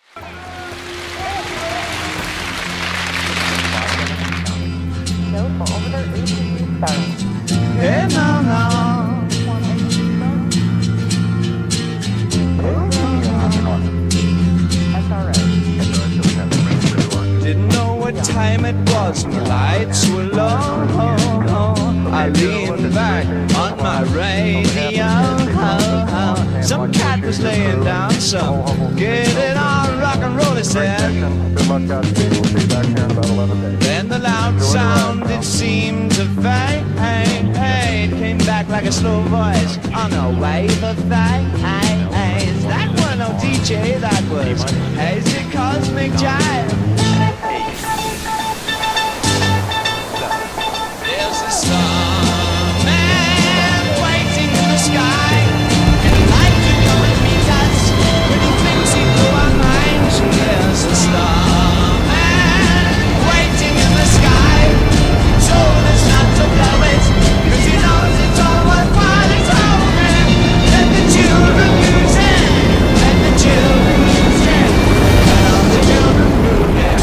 Hey, no, no. Didn't know what time it was and the lights were low. I leaned back on my radio. Some cat was laying down some getting on rock and roll, he said. Then the loud sound, it seemed to fade. Came back like a slow voice on a wave of phase. That was no DJ, that was hazy cosmic jive. There's a starman waiting in the sky. He'd like to come and meet us, but he thinks he blew our minds. There's a starman waiting in the sky. He told us not to blow it, 'cause he knows it's all worthwhile. He told him, let the children use it, let the children use it, let all the children use it.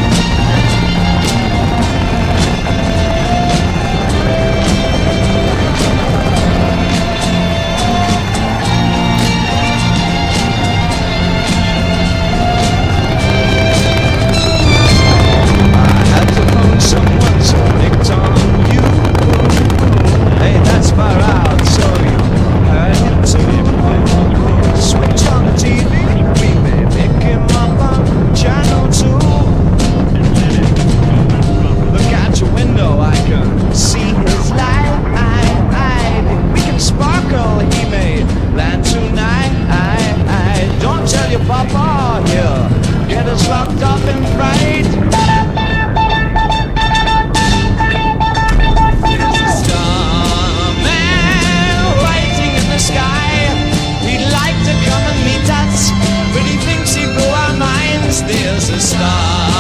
Papa, here, get us locked up in fright. There's a starman waiting in the sky. He'd like to come and meet us, but he thinks he blew our minds. There's a star